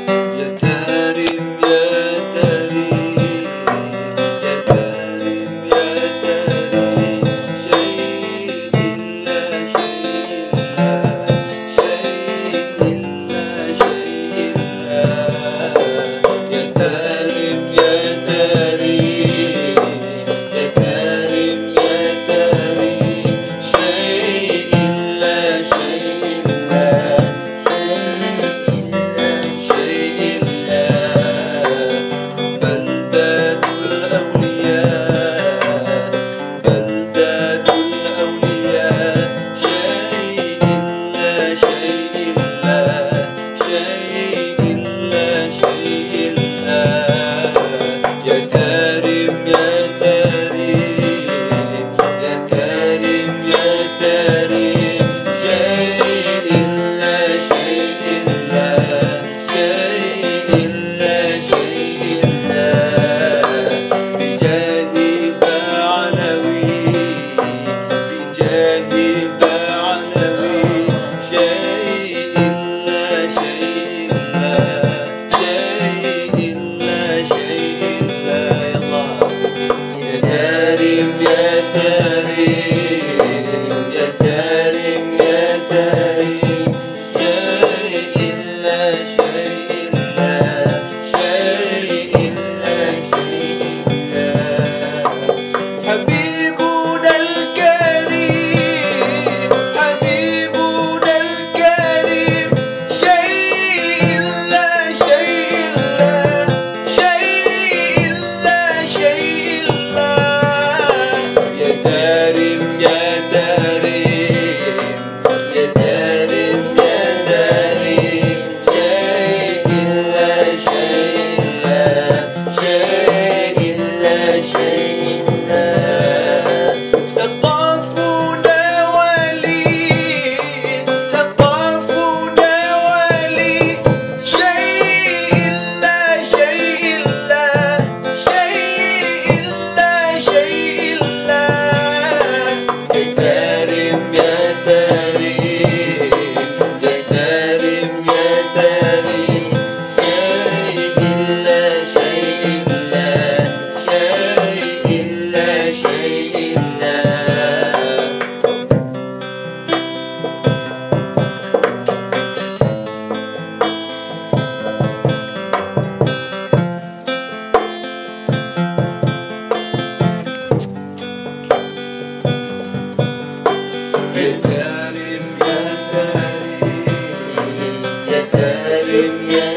يا كريم يا كريم يا كريم يا كريم شيء إلا شيء إلا شيء إلا يا كريم يا كريم يا كريم يا كريم شيء إلا شيء إلا بلدة الأولياء بلدة الأولياء شيء إلا شيء إلا شيء إلا شيء إلا يا كريم يا كريم يا كريم يا كريم شيء إلا شيء إلا شيء إلا شيء إلا بجانب علوي بجانب علوي شيء إلا شيء إلا شيء إلا شيء إلا يا كريم يا كريم يا كريم يا كريم شيء إلا شيء إلا شيء إلا شيء إلا حبيبنا الكريم حبيبنا الكريم شيء إلا شيء إلا شيء إلا شيء إلا يا كريم يا كريم يا كريم يا كريم شيء إلا شيء إلا شيء إلا شيء إلا سقافنا وليد سقافنا وليد شيء إلا شيء إلا شيء إلا شيء إلا يا كريم يا كريم يا كريم يا كريم شيء إلا شيء إلا شيء إلا شيء إلا يا كريم يا كريم يا كريم يا